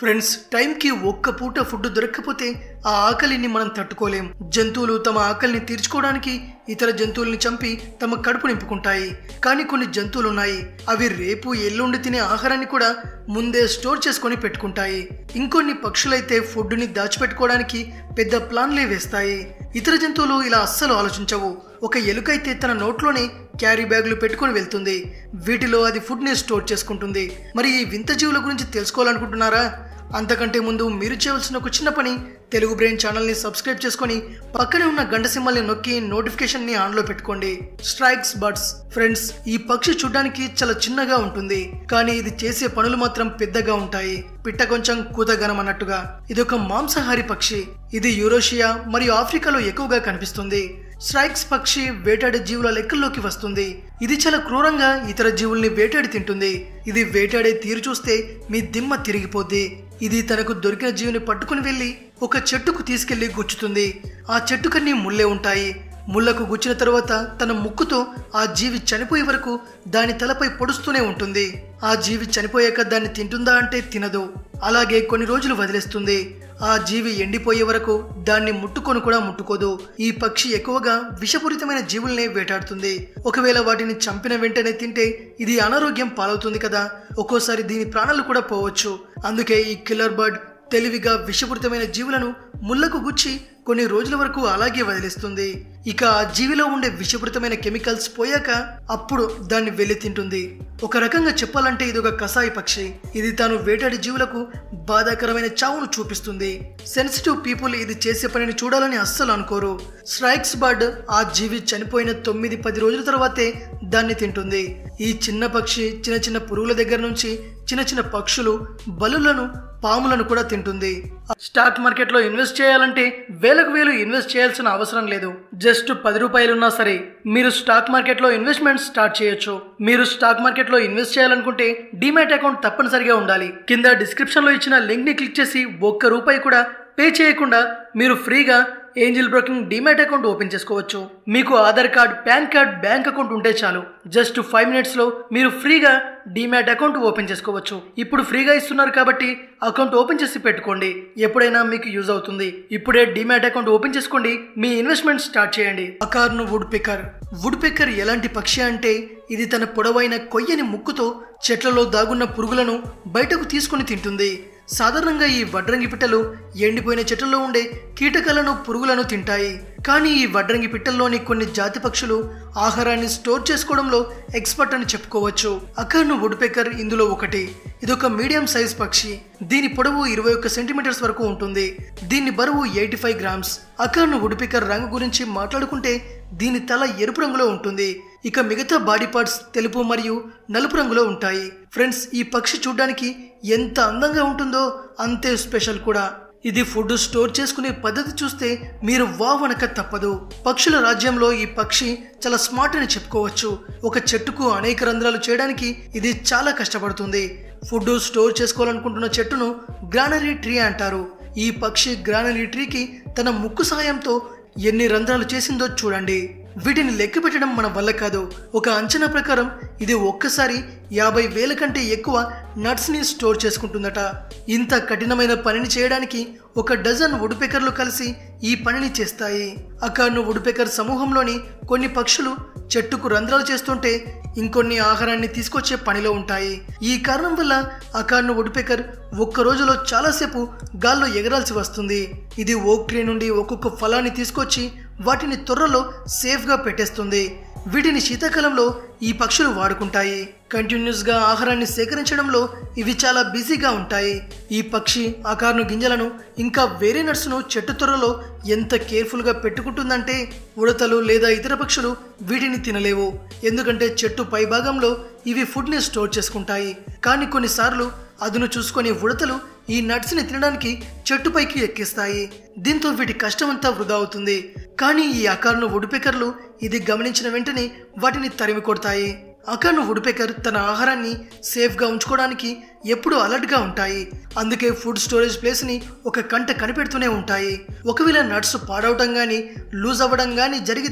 Friends, టైంకి ఒక్క పూట ఫుడ్ దొరక్కపోతే ఆ ఆకలిని మనం తట్టుకోలేం. జంతువులు తమ ఆకలిని తీర్చుకోవడానికి ఇతర జంతువుల్ని చంపి తమ కడుపు నింపుకుంటాయి. కానీ కొన్ని జంతువులు ఉన్నాయి, అవి రేపు ఎల్లుండి తినే ఆహారాన్ని కూడా ముందే స్టోర్ చేసుకొని పెట్టుకుంటాయి. ఇంకొన్ని పక్షులైతే ఫుడ్ని దాచిపెట్టుకోవడానికి పెద్ద ప్లాన్లే వేస్తాయి. ఇతర జంతువులు ఇలా అస్సలు ఆలోచించవు. ఒక ఎలుకైతే తన నోట్లోనే క్యారీ బ్యాగులు పెట్టుకుని వెళ్తుంది. వీటిలో అది ఫుడ్ని స్టోర్ చేసుకుంటుంది. మరి ఈ వింత జీవుల గురించి తెలుసుకోవాలనుకుంటున్నారా? అంతకంటే ముందు మీరు చేయవలసిన ఒక చిన్న పని, తెలుగు బ్రెయిన్ ఛానల్ని సబ్స్క్రైబ్ చేసుకొని పక్కనే ఉన్న గంట సింబల్ని నొక్కి నోటిఫికేషన్ని ఆన్లో పెట్టుకోండి. Strikes birds. ఫ్రెండ్స్, ఈ పక్షి చూడ్డానికి చాలా చిన్నగా ఉంటుంది, కానీ ఇది చేసే పనులు మాత్రం పెద్దగా ఉంటాయి. పిట్ట కొంచెం కూతగనం అన్నట్టుగా. ఇది ఒక మాంసాహారి పక్షి. ఇది యూరోషియా మరియు ఆఫ్రికాలో ఎక్కువగా కనిపిస్తుంది. స్ట్రైక్స్ పక్షి వేటాడే జీవుల లెక్కల్లోకి వస్తుంది. ఇది చాలా క్రూరంగా ఇతర జీవుల్ని వేటాడి తింటుంది. ఇది వేటాడే తీరు చూస్తే మీ దిమ్మ తిరిగిపోద్ది. ఇది తనకు దొరికిన జీవిని పట్టుకుని వెళ్ళి ఒక చెట్టుకు తీసుకెళ్లి గుచ్చుతుంది. ఆ చెట్టుకన్నీ ముళ్ళే ఉంటాయి. ముళ్లకు గుచ్చిన తర్వాత తన ముక్కుతో ఆ జీవి చనిపోయే వరకు దాని తలపై పొడుస్తూనే ఉంటుంది. ఆ జీవి చనిపోయాక దాన్ని తింటుందా అంటే తినదు. అలాగే కొన్ని రోజులు వదిలేస్తుంది. ఆ జీవి ఎండిపోయే వరకు దాన్ని ముట్టుకొని కూడా ముట్టుకోదు. ఈ పక్షి ఎక్కువగా విషపూరితమైన జీవుల్ని వేటాడుతుంది. ఒకవేళ వాటిని చంపిన వెంటనే తింటే ఇది అనారోగ్యం పాలవుతుంది కదా. ఒక్కోసారి దీని ప్రాణాలు కూడా పోవచ్చు. అందుకే ఈ కిల్లర్ బర్డ్ తెలివిగా విషపూరితమైన జీవులను ముళ్లకు గుచ్చి కొన్ని రోజుల వరకు అలాగే వదిలేస్తుంది. ఇక ఆ జీవిలో ఉండే విషపూరితమైన కెమికల్స్ పోయాక అప్పుడు దాన్ని వెళ్ళి తింటుంది. ఒక రకంగా చెప్పాలంటే ఇది ఒక కసాయి పక్షి. ఇది తాను వేటాడి జీవులకు బాధాకరమైన చావును చూపిస్తుంది. సెన్సిటివ్ పీపుల్ ఇది చేసే పనిని చూడాలని అస్సలు అనుకోరు. స్ట్రైక్స్ బర్డ్ ఆ జీవి చనిపోయిన 9-10 రోజుల తర్వాతే దాన్ని తింటుంది. ఈ చిన్న పక్షి చిన్న చిన్న పురుగుల దగ్గర నుంచి చిన్న చిన్న పక్షులు, బలులను, పాములను కూడా తింటుంది. స్టాక్ మార్కెట్లో ఇన్వెస్ట్ చేయాలంటే వేలకు వేలు ఇన్వెస్ట్ చేయాల్సిన అవసరం లేదు. జస్ట్ 10 రూపాయలున్నా సరే మీరు స్టాక్ మార్కెట్లో ఇన్వెస్ట్మెంట్ స్టార్ట్ చేయొచ్చు. మీరు స్టాక్ మార్కెట్లో ఇన్వెస్ట్ చేయాలనుకుంటే డీమ్యాట్ అకౌంట్ తప్పనిసరిగా ఉండాలి. కింద డిస్క్రిప్షన్ లో ఇచ్చిన లింక్ ని క్లిక్ చేసి ₹1 కూడా పే చేయకుండా మీరు ఫ్రీగా Angel Broking demat account open చేసుకోవచ్చు. మీకు Aadhaar card, PAN card, bank account ఉంటే చాలు. జస్ట్ 5 minutes లో మీరు ఫ్రీగా డీమ్యాట్ అకౌంట్ ఓపెన్ చేసుకోవచ్చు. ఇప్పుడు ఫ్రీగా ఇస్తున్నారు కాబట్టి అకౌంట్ ఓపెన్ చేసి పెట్టుకోండి. ఎప్పుడైనా మీకు యూజ్ అవుతుంది. ఇప్పుడే డీమ్యాట్ అకౌంట్ ఓపెన్ చేసుకోండి. మీ ఇన్వెస్ట్మెంట్ స్టార్ట్ చేయండి. Acorn woodpecker. Woodpecker ఎలాంటి పక్షి అంటే ఇది తన పొడవైన కొయ్యని ముక్కుతో చెట్లలో దాగున్న పురుగులను బయటకు తీసుకుని తింటుంది. సాధారణంగా ఈ వడ్రంగి పిట్టలు ఎండిపోయిన చెట్లలో ఉండే కీటకాలను, పురుగులను తింటాయి. కానీ ఈ వడ్రంగి పిట్టల్లోని కొన్ని జాతి పక్షులు ఆహారాన్ని స్టోర్ చేసుకోవడంలో ఎక్స్పర్ట్ అని చెప్పుకోవచ్చు. అకార్న్ వుడ్ పెకర్ ఇందులో ఒకటి. ఇదొక మీడియం సైజ్ పక్షి. దీని పొడవు 21 సెంటీమీటర్స్ వరకు ఉంటుంది. దీని బరువు 85 grams. అకార్న్ వుడ్ పెకర్ రంగు గురించి మాట్లాడుకుంటే దీని తల ఎరుపు రంగులో ఉంటుంది. ఇక మిగతా బాడీ పార్ట్స్ తెలుపు మరియు నలుపు రంగులో ఉంటాయి. ఫ్రెండ్స్, ఈ పక్షి చూడ్డానికి ఎంత అందంగా ఉంటుందో అంతే స్పెషల్ కూడా. ఇది ఫుడ్ స్టోర్ చేసుకునే పద్ధతి చూస్తే మీరు వావ్ అనక తప్పదు. పక్షుల రాజ్యంలో ఈ పక్షి చాలా స్మార్ట్ అని చెప్పుకోవచ్చు. ఒక చెట్టుకు అనేక రంధ్రాలు చేయడానికి ఇది చాలా కష్టపడుతుంది. ఫుడ్ స్టోర్ చేసుకోవాలనుకుంటున్న చెట్టును గ్రానరీ ట్రీ అంటారు. ఈ పక్షి గ్రానరీ ట్రీకి తన ముక్కు సహాయంతో ఎన్ని రంధ్రాలు చేసిందో చూడండి. వీటిని లెక్క పెట్టడం మన వల్ల కాదు. ఒక అంచనా ప్రకారం ఇది ఒక్కసారి 50,000 కంటే ఎక్కువ నట్స్ ని స్టోర్ చేసుకుంటుందట. ఇంత కఠినమైన పనిని చేయడానికి 1 డజన్ వుడ్ పెకర్లు కలిసి ఈ పనిని చేస్తాయి. అకార్న్ వుడ్ పెకర్ సమూహంలోని కొన్ని పక్షులు చెట్టుకు రంధ్రాలు చేస్తుంటే ఇంకొన్ని ఆహారాన్ని తీసుకొచ్చే పనిలో ఉంటాయి. ఈ కారణం వల్ల అకార్న్ వుడ్ పెకర్ ఒక్క రోజులో చాలాసేపు గాల్లో ఎగరాల్సి వస్తుంది. ఇది ఓక్ ట్రీ నుండి ఒక్కొక్క ఫలాన్ని తీసుకొచ్చి వాటిని తొర్రలో సేఫ్గా పెట్టేస్తుంది. వీటిని శీతాకాలంలో ఈ పక్షులు వాడుకుంటాయి. కంటిన్యూస్ గా ఆహారాన్ని సేకరించడంలో ఇవి చాలా బిజీగా ఉంటాయి. ఈ పక్షి అకార్న్ గింజలను ఇంకా వేరే నట్స్ ను చెట్టు తొర్రలో ఎంత కేర్ఫుల్ గా పెట్టుకుంటుందంటే ఉడతలు లేదా ఇతర పక్షులు వీటిని తినలేవు. ఎందుకంటే చెట్టు పై భాగంలో ఇవి ఫుడ్ ని స్టోర్ చేసుకుంటాయి. కానీ కొన్నిసార్లు అదును చూసుకొని ఉడతలు ఈ నట్స్ ని తినడానికి చెట్టుపైకి ఎక్కిస్తాయి. దీంతో వీటి కష్టమంతా వృధా అవుతుంది. కానీ ఈ అకార్న్ వుడ్ పెకర్లు ఇది గమనించిన వెంటనే వాటిని తరిమి కొడతాయి. అకార్న్ వుడ్ పెకర్ తన ఆహారాన్ని సేఫ్గా ఉంచుకోవడానికి ఎప్పుడూ అలర్ట్గా ఉంటాయి. అందుకే ఫుడ్ స్టోరేజ్ ప్లేస్ని ఒక కంట కనిపెడుతూనే ఉంటాయి. ఒకవేళ నట్స్ పాడవటం కానీ లూజ్ అవ్వడం కానీ జరిగితే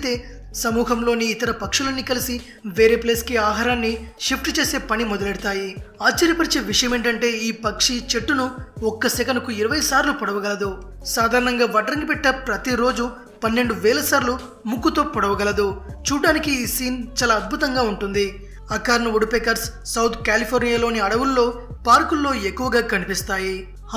సమూహంలోని ఇతర పక్షులన్నీ కలిసి వేరే ప్లేస్ కి ఆహారాన్ని షిఫ్ట్ చేసే పని మొదలెడతాయి. ఆశ్చర్యపరిచే విషయం ఏంటంటే ఈ పక్షి చెట్టును ఒక్క సెకనుకు 20 సార్లు పొడవగలదు. సాధారణంగా వడ్రంగి పెట్ట ప్రతిరోజు 12,000 సార్లు ముక్కుతో పొడవగలదు. చూడడానికి ఈ సీన్ చాలా అద్భుతంగా ఉంటుంది. అకార్న్ వుడ్పెకర్స్ సౌత్ కాలిఫోర్నియాలోని అడవుల్లో, పార్కుల్లో ఎక్కువగా కనిపిస్తాయి.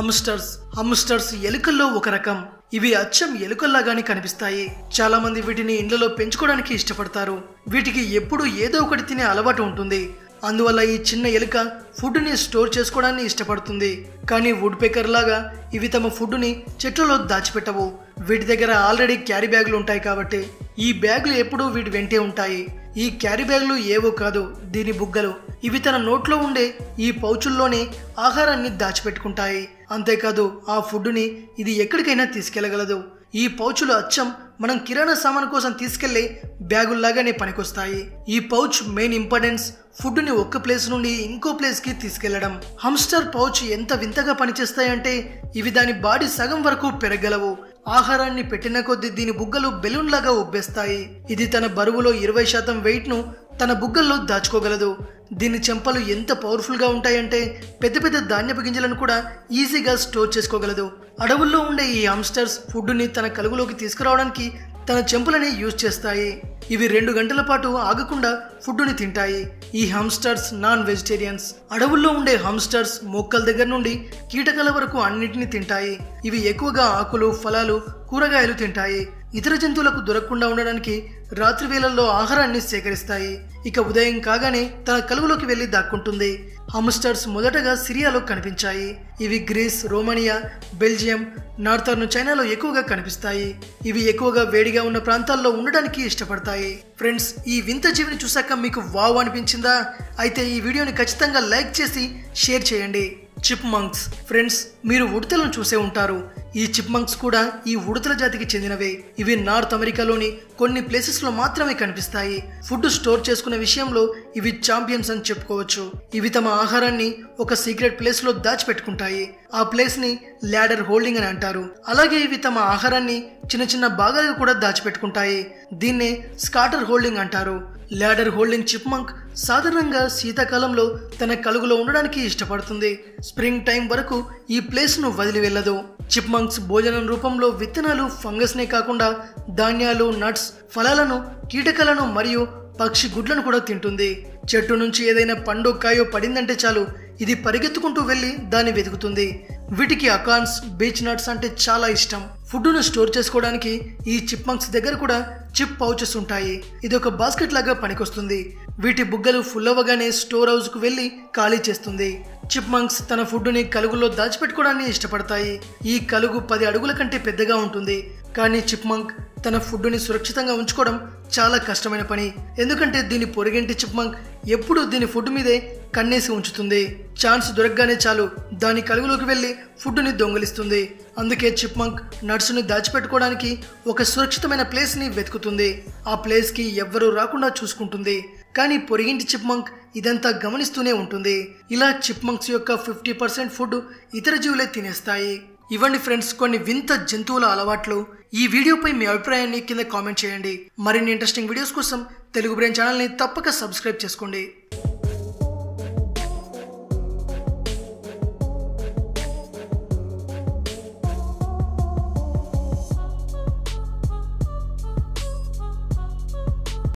హమ్స్టర్స్ ఎలుకల్లో ఒక రకం. ఇవి అచ్చం ఎలుకల్లాగానే కనిపిస్తాయి. చాలా మంది వీటిని ఇండ్లలో పెంచుకోవడానికి ఇష్టపడతారు. వీటికి ఎప్పుడూ ఏదో ఒకటి తినే అలవాటు ఉంటుంది. అందువల్ల ఈ చిన్న ఎలుక ఫుడ్ని స్టోర్ చేసుకోవడాన్ని ఇష్టపడుతుంది. కానీ వుడ్పెకర్ లాగా ఇవి తమ ఫుడ్ని చెట్లలో దాచిపెట్టవు. వీటి దగ్గర ఆల్రెడీ క్యారీ బ్యాగులు ఉంటాయి కాబట్టి ఈ బ్యాగులు ఎప్పుడూ వీటి వెంటే ఉంటాయి. ఈ క్యారీ బ్యాగులు ఏవో కాదు, దీని బుగ్గలు. ఇవి తన నోట్లో ఉండే ఈ పౌచుల్లోనే ఆహారాన్ని దాచిపెట్టుకుంటాయి. అంతేకాదు ఆ ఫుడ్ని ఇది ఎక్కడికైనా తీసుకెళ్లగలదు. ఈ పౌచులు అచ్చం మనం కిరాణా సామాను కోసం తీసుకెళ్లే బ్యాగుల్లాగానే పనికొస్తాయి. ఈ పౌచ్ మెయిన్ ఇంపార్టెన్స్ ఫుడ్ని ఒక్క ప్లేస్ నుండి ఇంకో ప్లేస్ కి తీసుకెళ్లడం. హమ్స్టర్ పౌచ్ ఎంత వింతగా పనిచేస్తాయంటే ఇవి దాని బాడీ సగం వరకు పెరగలవు. ఆహారాన్ని పెట్టిన కొద్దీ దీని బుగ్గలు బెలూన్ లాగా ఉబ్బేస్తాయి. ఇది తన బరువులో 20% వెయిట్ ను తన బుగ్గల్లో దాచుకోగలదు. దీని చెంపలు ఎంత పవర్ఫుల్ గా ఉంటాయంటే పెద్ద పెద్ద ధాన్యపు గింజలను కూడా ఈజీగా స్టోర్ చేసుకోగలదు. అడవుల్లో ఉండే ఈ హమ్స్టర్స్ ఫుడ్ని తన కలుగులోకి తీసుకురావడానికి తన చెంపలని యూజ్ చేస్తాయి. ఇవి 2 గంటల పాటు ఆగకుండా ఫుడ్ని తింటాయి. ఈ హమ్స్టర్స్ నాన్ వెజిటేరియన్స్. అడవుల్లో ఉండే హమ్స్టర్స్ మొక్కల దగ్గర నుండి కీటకాల వరకు అన్నిటిని తింటాయి. ఇవి ఎక్కువగా ఆకులు, ఫలాలు, కూరగాయలు తింటాయి. ఇతర జంతువులకు దొరకకుండా ఉండడానికి రాత్రి వేళల్లో ఆహారాన్ని సేకరిస్తాయి. ఇక ఉదయం కాగానే తన కలుగులోకి వెళ్లి దాక్కుంటుంది. హమ్స్టర్స్ మొదటగా సిరియాలో కనిపించాయి. ఇవి గ్రీస్, రోమానియా, బెల్జియం, నార్థర్న్ చైనాలో ఎక్కువగా కనిపిస్తాయి. ఇవి ఎక్కువగా వేడిగా ఉన్న ప్రాంతాల్లో ఉండడానికి ఇష్టపడతాయి. ఫ్రెండ్స్, ఈ వింత జీవిని చూసాక మీకు వావ్ అనిపించిందా? అయితే ఈ వీడియోని ఖచ్చితంగా లైక్ చేసి షేర్ చేయండి. చిప్మంక్స్. ఫ్రెండ్స్, మీరు ఉడతలను చూసే ఉంటారు. ఈ చిప్మంక్స్ కూడా ఈ ఉడతల జాతికి చెందినవే. ఇవి నార్త్ అమెరికాలోని కొన్ని ప్లేసెస్ లో మాత్రమే కనిపిస్తాయి. ఫుడ్ స్టోర్ చేసుకునే విషయంలో ఇవి ఛాంపియన్స్ అని చెప్పుకోవచ్చు. ఇవి తమ ఆహారాన్ని ఒక సీక్రెట్ ప్లేస్ లో దాచిపెట్టుకుంటాయి. ఆ ప్లేస్ ని ల్యాడర్ హోల్డింగ్ అని అంటారు. అలాగే ఇవి తమ ఆహారాన్ని చిన్న చిన్న భాగాలుగా కూడా దాచిపెట్టుకుంటాయి. దీన్నే స్కాటర్ హోల్డింగ్ అంటారు. ల్యాడర్ హోల్డింగ్ చిప్మంక్ సాధారణంగా శీతాకాలంలో తన కలుగులో ఉండడానికి ఇష్టపడుతుంది. స్ప్రింగ్ టైం వరకు ఈ ప్లేస్ ను వదిలి వెళ్ళదు. చిప్మంక్స్ భోజనం రూపంలో విత్తనాలు, ఫంగస్నే కాకుండా ధాన్యాలు, నట్స్, ఫలాలను, కీటకాలను మరియు పక్షి గుడ్లను కూడా తింటుంది. చెట్టు నుంచి ఏదైనా పండు, కాయో పడిందంటే చాలు ఇది పరిగెత్తుకుంటూ వెళ్లి దాన్ని వెతుకుతుంది. వీటికి అకార్న్స్, బీచ్ నట్స్ అంటే చాలా ఇష్టం. ఫుడ్ను స్టోర్ చేసుకోవడానికి ఈ చిప్మంక్స్ దగ్గర కూడా చిప్ పౌచెస్ ఉంటాయి. ఇది ఒక బాస్కెట్ లాగా పనికొస్తుంది. వీటి బుగ్గలు ఫుల్ అవ్వగానే స్టోర్ హౌస్ కు వెళ్లి ఖాళీ చేస్తుంది. చిప్మంక్స్ తన ఫుడ్ని కలుగులో దాచిపెట్టుకోవడాన్ని ఇష్టపడతాయి. ఈ కలుగు 10 అడుగుల కంటే పెద్దగా ఉంటుంది. కానీ చిప్మంక్ తన ఫుడ్ని సురక్షితంగా ఉంచుకోవడం చాలా కష్టమైన పని. ఎందుకంటే దీని పొరుగింటి చిప్మంక్ ఎప్పుడూ దీని ఫుడ్ మీదే కన్నేసి ఉంచుతుంది. ఛాన్స్ దొరకగానే చాలు దాని కలుగులోకి వెళ్లి ఫుడ్ని దొంగిలిస్తుంది. అందుకే చిప్మంక్ నట్స్ని దాచిపెట్టుకోవడానికి ఒక సురక్షితమైన ప్లేస్ ని వెతుకుతుంది. ఆ ప్లేస్ కి ఎవ్వరూ రాకుండా చూసుకుంటుంది. కానీ పొరిగింటి చిప్మంక్ ఇదంతా గమనిస్తూనే ఉంటుంది. ఇలా చిప్మంక్స్ యొక్క 50% ఫుడ్ ఇతర జీవులే తినేస్తాయి. ఇవ్వండి ఫ్రెండ్స్ కొన్ని వింత జంతువుల అలవాట్లు. ఈ వీడియోపై మీ అభిప్రాయాన్ని కింద కామెంట్ చేయండి. మరిన్ని ఇంట్రెస్టింగ్ వీడియోస్ కోసం తెలుగు బ్రెయిన్ ఛానల్ని తప్పక సబ్స్క్రైబ్ చేసుకోండి.